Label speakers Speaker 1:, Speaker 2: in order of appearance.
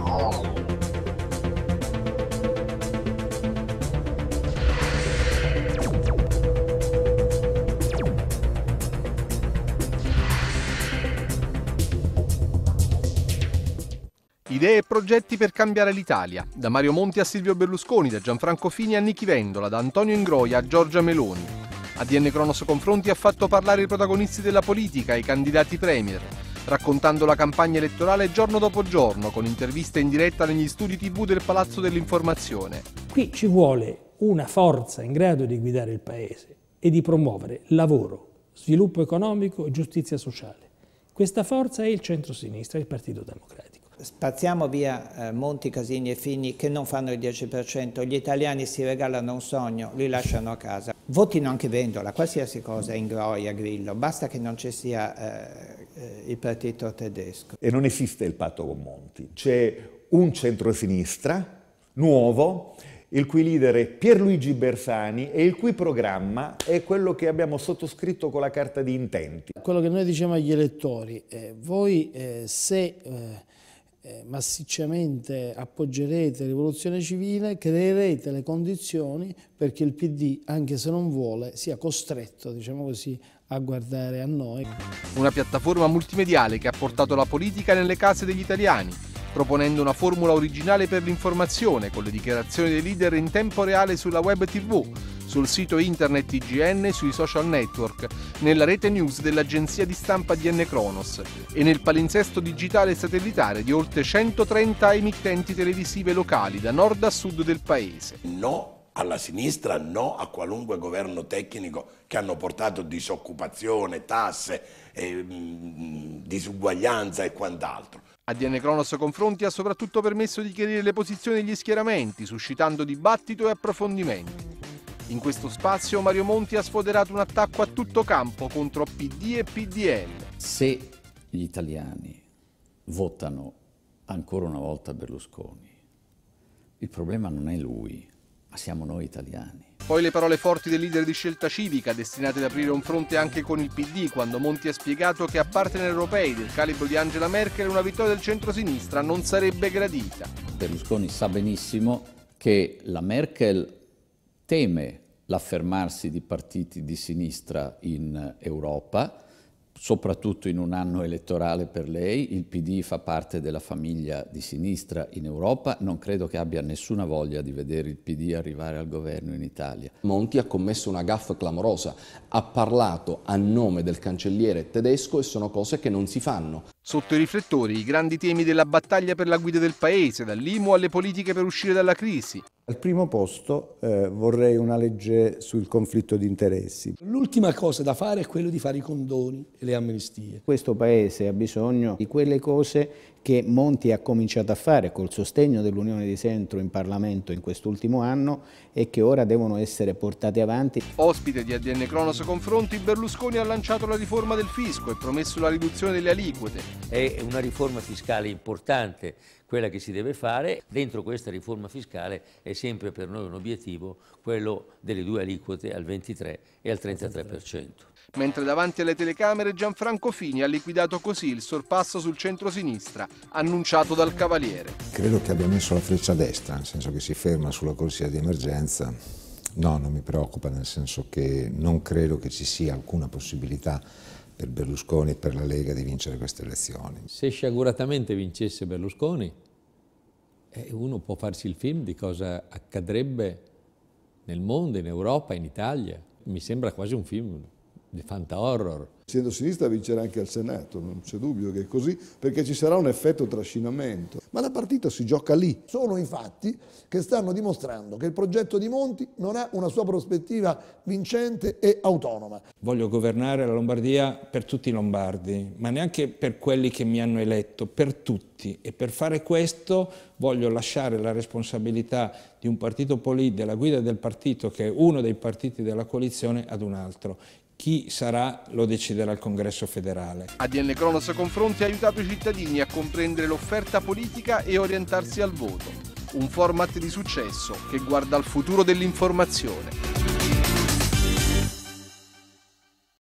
Speaker 1: Idee e progetti per cambiare l'Italia. Da Mario Monti a Silvio Berlusconi, da Gianfranco Fini a Nichi Vendola, da Antonio Ingroia a Giorgia Meloni. ADN Cronos Confronti ha fatto parlare i protagonisti della politica e i candidati premier, raccontando la campagna elettorale giorno dopo giorno, con interviste in diretta negli studi TV del Palazzo dell'Informazione.
Speaker 2: Qui ci vuole una forza in grado di guidare il Paese e di promuovere lavoro, sviluppo economico e giustizia sociale. Questa forza è il centro-sinistra, il Partito Democratico.
Speaker 3: Spazziamo via Monti, Casini e Fini che non fanno il 10%, gli italiani si regalano un sogno, li lasciano a casa. Votino anche Vendola, qualsiasi cosa, Ingroia, Grillo, basta che non ci sia il partito tedesco.
Speaker 4: E non esiste il patto con Monti, c'è un centrosinistra nuovo, il cui leader è Pierluigi Bersani e il cui programma è quello che abbiamo sottoscritto con la carta di intenti.
Speaker 5: Quello che noi diciamo agli elettori, voi se massicciamente appoggerete Rivoluzione Civile, creerete le condizioni perché il PD, anche se non vuole, sia costretto, diciamo così, a guardare a noi.
Speaker 1: Una piattaforma multimediale che ha portato la politica nelle case degli italiani, proponendo una formula originale per l'informazione con le dichiarazioni dei leader in tempo reale sulla web TV, sul sito internet IGN e sui social network, nella rete news dell'agenzia di stampa ADN Cronos e nel palinsesto digitale satellitare di oltre 130 emittenti televisive locali da nord a sud del paese.
Speaker 6: No alla sinistra, no a qualunque governo tecnico che hanno portato disoccupazione, tasse, disuguaglianza e quant'altro.
Speaker 1: ADN Cronos Confronti ha soprattutto permesso di chiarire le posizioni degli schieramenti, suscitando dibattito e approfondimenti. In questo spazio Mario Monti ha sfoderato un attacco a tutto campo contro PD e PDL.
Speaker 7: Se gli italiani votano ancora una volta Berlusconi, il problema non è lui, ma siamo noi italiani.
Speaker 1: Poi le parole forti del leader di Scelta Civica, destinate ad aprire un fronte anche con il PD, quando Monti ha spiegato che a partner europei del calibro di Angela Merkel una vittoria del centro-sinistra non sarebbe gradita.
Speaker 7: Berlusconi sa benissimo che la Merkel teme l'affermarsi di partiti di sinistra in Europa, soprattutto in un anno elettorale per lei. Il PD fa parte della famiglia di sinistra in Europa, non credo che abbia nessuna voglia di vedere il PD arrivare al governo in Italia.
Speaker 8: Monti ha commesso una gaffe clamorosa, ha parlato a nome del cancelliere tedesco e sono cose che non si fanno.
Speaker 1: Sotto i riflettori i grandi temi della battaglia per la guida del paese, dall'IMU alle politiche per uscire dalla crisi.
Speaker 9: Al primo posto vorrei una legge sul conflitto di interessi.
Speaker 2: L'ultima cosa da fare è quello di fare i condoni e le amnistie.
Speaker 3: Questo Paese ha bisogno di quelle cose che Monti ha cominciato a fare col sostegno dell'Unione di Centro in Parlamento in quest'ultimo anno e che ora devono essere portate avanti.
Speaker 1: Ospite di ADN Cronos Confronti, Berlusconi ha lanciato la riforma del fisco e promesso la riduzione delle aliquote.
Speaker 10: È una riforma fiscale importante quella che si deve fare. Dentro questa riforma fiscale è sempre per noi un obiettivo quello delle 2 aliquote al 23 e al 33%.
Speaker 1: Mentre davanti alle telecamere Gianfranco Fini ha liquidato così il sorpasso sul centro-sinistra annunciato dal Cavaliere.
Speaker 11: Credo che abbia messo la freccia a destra, nel senso che si ferma sulla corsia di emergenza. No, non mi preoccupa, nel senso che non credo che ci sia alcuna possibilità per Berlusconi e per la Lega di vincere queste elezioni.
Speaker 12: Se sciaguratamente vincesse Berlusconi, uno può farsi il film di cosa accadrebbe nel mondo, in Europa, in Italia. Mi sembra quasi un film di fanta-horror.
Speaker 13: Il centro-sinistra vincerà anche al Senato, non c'è dubbio che è così, perché ci sarà un effetto trascinamento. Ma la partita si gioca lì.
Speaker 14: Sono i fatti che stanno dimostrando che il progetto di Monti non ha una sua prospettiva vincente e autonoma.
Speaker 2: Voglio governare la Lombardia per tutti i lombardi, ma neanche per quelli che mi hanno eletto, per tutti. E per fare questo voglio lasciare la responsabilità di un partito politico, della guida del partito, che è uno dei partiti della coalizione, ad un altro. Chi sarà lo deciderà il Congresso federale.
Speaker 1: ADN Cronos Confronti ha aiutato i cittadini a comprendere l'offerta politica e orientarsi al voto. Un format di successo che guarda al futuro dell'informazione.